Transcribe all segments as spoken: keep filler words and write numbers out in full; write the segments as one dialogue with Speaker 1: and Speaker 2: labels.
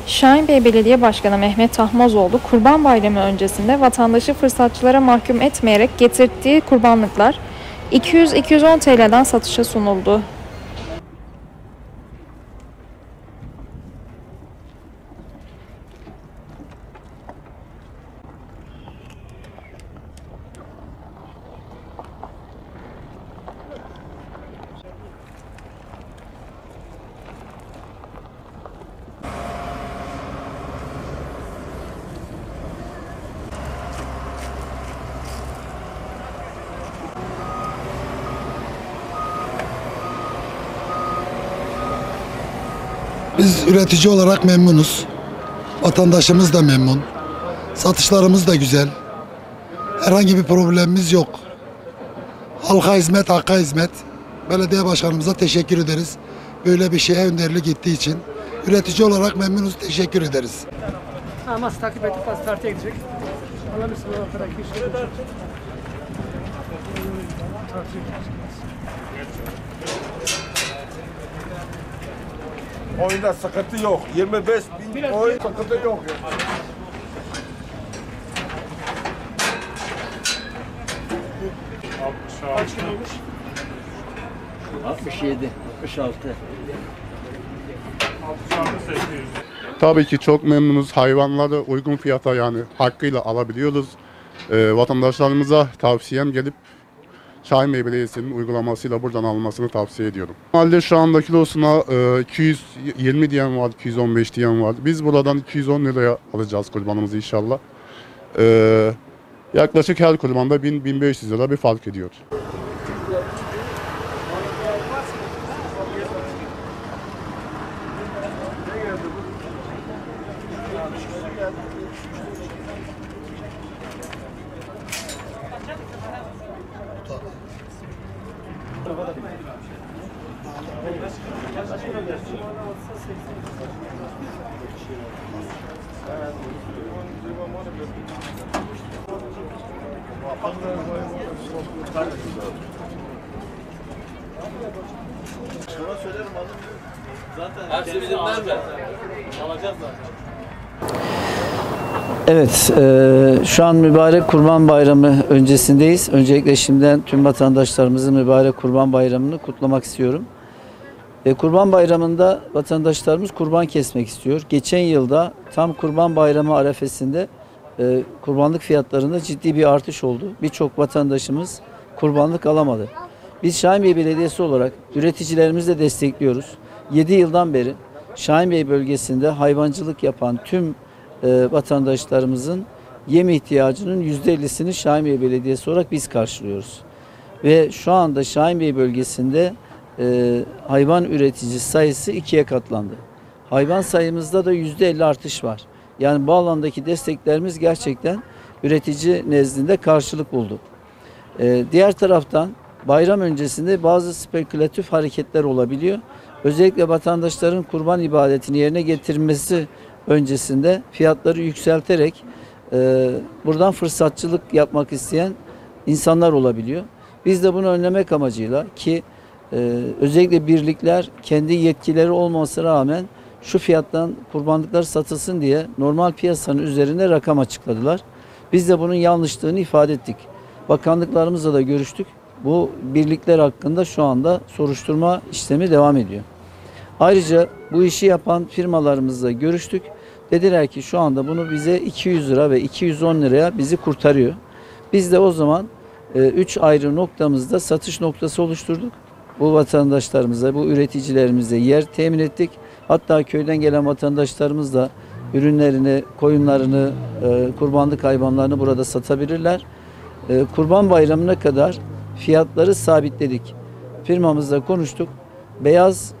Speaker 1: Şahinbey Belediye Başkanı Mehmet Tahmazoğlu, Kurban Bayramı öncesinde vatandaşı fırsatçılara mahkum etmeyerek getirdiği kurbanlıklar iki yüz iki yüz on T L'den satışa sunuldu.
Speaker 2: Biz üretici olarak memnunuz. Vatandaşımız da memnun. Satışlarımız da güzel. Herhangi bir problemimiz yok. Halka hizmet, hakka hizmet. Belediye başkanımıza teşekkür ederiz. Böyle bir şeye önderlik gittiği için. Üretici olarak memnunuz, teşekkür ederiz.
Speaker 3: Ama takip edip az tartıya gidecek. Alabilirsin o kadar kişi.
Speaker 4: Oyunda sıkıntı yok. yirmi beş bin oyun sıkıntı yok.
Speaker 3: Kaç kiloymuş?
Speaker 5: altmış yedi, altmış altı.
Speaker 6: Tabii ki çok memnunuz. Hayvanları uygun fiyata yani hakkıyla alabiliyoruz. Ee, vatandaşlarımıza tavsiyem gelip Şahinbey Belediyesi'nin uygulamasıyla buradan almasını tavsiye ediyorum. Normalde şu anda kilosuna e, iki yüz yirmi diyen var, iki yüz on beş diyen var. Biz buradan iki yüz on liraya alacağız kurbanımızı inşallah. Ee, yaklaşık her kurbanda bin bin beş yüz lira bir fark ediyor.
Speaker 5: Hepsi bizimden mi? Alacağız zaten.
Speaker 7: Evet, e, şu an mübarek Kurban Bayramı öncesindeyiz. Öncelikle şimdiden tüm vatandaşlarımızın mübarek Kurban Bayramı'nı kutlamak istiyorum. E, Kurban Bayramı'nda vatandaşlarımız kurban kesmek istiyor. Geçen yılda tam Kurban Bayramı arefesinde e, kurbanlık fiyatlarında ciddi bir artış oldu. Birçok vatandaşımız kurbanlık alamadı. Biz Şahinbey Belediyesi olarak üreticilerimizi de destekliyoruz. yedi yıldan beri Şahinbey bölgesinde hayvancılık yapan tüm e, vatandaşlarımızın yem ihtiyacının yüzde ellisini Şahinbey Belediyesi olarak biz karşılıyoruz. Ve şu anda Şahinbey bölgesinde e, hayvan üreticisi sayısı ikiye katlandı. Hayvan sayımızda da yüzde elli artış var. Yani bu alandaki desteklerimiz gerçekten üretici nezdinde karşılık buldu. E, diğer taraftan bayram öncesinde bazı spekülatif hareketler olabiliyor. Özellikle vatandaşların kurban ibadetini yerine getirmesi öncesinde fiyatları yükselterek e, buradan fırsatçılık yapmak isteyen insanlar olabiliyor. Biz de bunu önlemek amacıyla ki e, özellikle birlikler kendi yetkileri olmamasına rağmen şu fiyattan kurbanlıklar satılsın diye normal piyasanın üzerine rakam açıkladılar. Biz de bunun yanlışlığını ifade ettik. Bakanlıklarımızla da görüştük. Bu birlikler hakkında şu anda soruşturma işlemi devam ediyor. Ayrıca bu işi yapan firmalarımızla görüştük. Dediler ki şu anda bunu bize iki yüz lira ve iki yüz on liraya bizi kurtarıyor. Biz de o zaman üç ayrı noktamızda satış noktası oluşturduk. Bu vatandaşlarımıza, bu üreticilerimize yer temin ettik. Hatta köyden gelen vatandaşlarımız da ürünlerini, koyunlarını, kurbanlık hayvanlarını burada satabilirler. Kurban Bayramı'na kadar fiyatları sabitledik. Firmamızla konuştuk. Beyaz,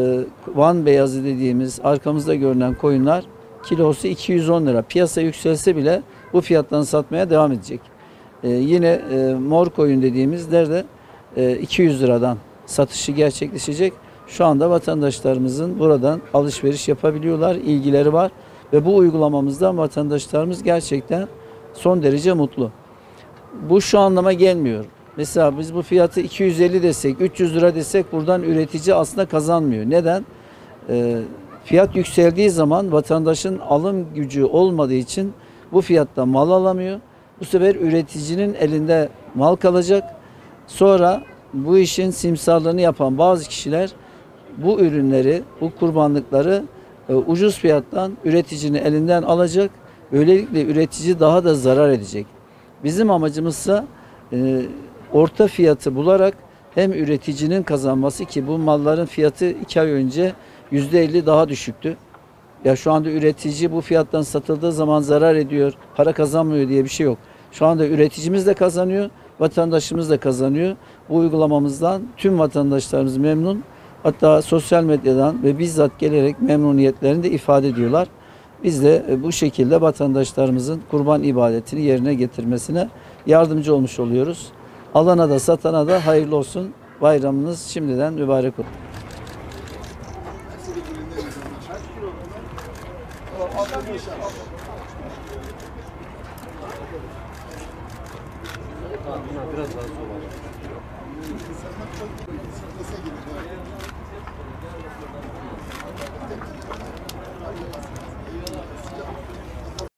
Speaker 7: Van beyazı dediğimiz arkamızda görünen koyunlar kilosu iki yüz on lira. Piyasa yükselse bile bu fiyattan satmaya devam edecek. Yine mor koyun dediğimizler de iki yüz liradan satışı gerçekleşecek. Şu anda vatandaşlarımızın buradan alışveriş yapabiliyorlar, ilgileri var ve bu uygulamamızdan vatandaşlarımız gerçekten son derece mutlu. Bu şu anlama gelmiyor. Mesela biz bu fiyatı iki yüz elli desek, üç yüz lira desek buradan üretici aslında kazanmıyor. Neden? Ee, Fiyat yükseldiği zaman vatandaşın alım gücü olmadığı için bu fiyatta mal alamıyor. Bu sefer üreticinin elinde mal kalacak. Sonra bu işin simsarlığını yapan bazı kişiler bu ürünleri, bu kurbanlıkları e, ucuz fiyattan üreticinin elinden alacak. Böylelikle üretici daha da zarar edecek. Bizim amacımızsa e, orta fiyatı bularak hem üreticinin kazanması, ki bu malların fiyatı iki ay önce yüzde elli daha düşüktü. Ya şu anda üretici bu fiyattan satıldığı zaman zarar ediyor, para kazanmıyor diye bir şey yok. Şu anda üreticimiz de kazanıyor, vatandaşımız da kazanıyor. Bu uygulamamızdan tüm vatandaşlarımız memnun. Hatta sosyal medyadan ve bizzat gelerek memnuniyetlerini de ifade ediyorlar. Biz de bu şekilde vatandaşlarımızın kurban ibadetini yerine getirmesine yardımcı olmuş oluyoruz. Alana da satana da hayırlı olsun. Bayramınız şimdiden mübarek olsun.
Speaker 5: Biraz daha sonra.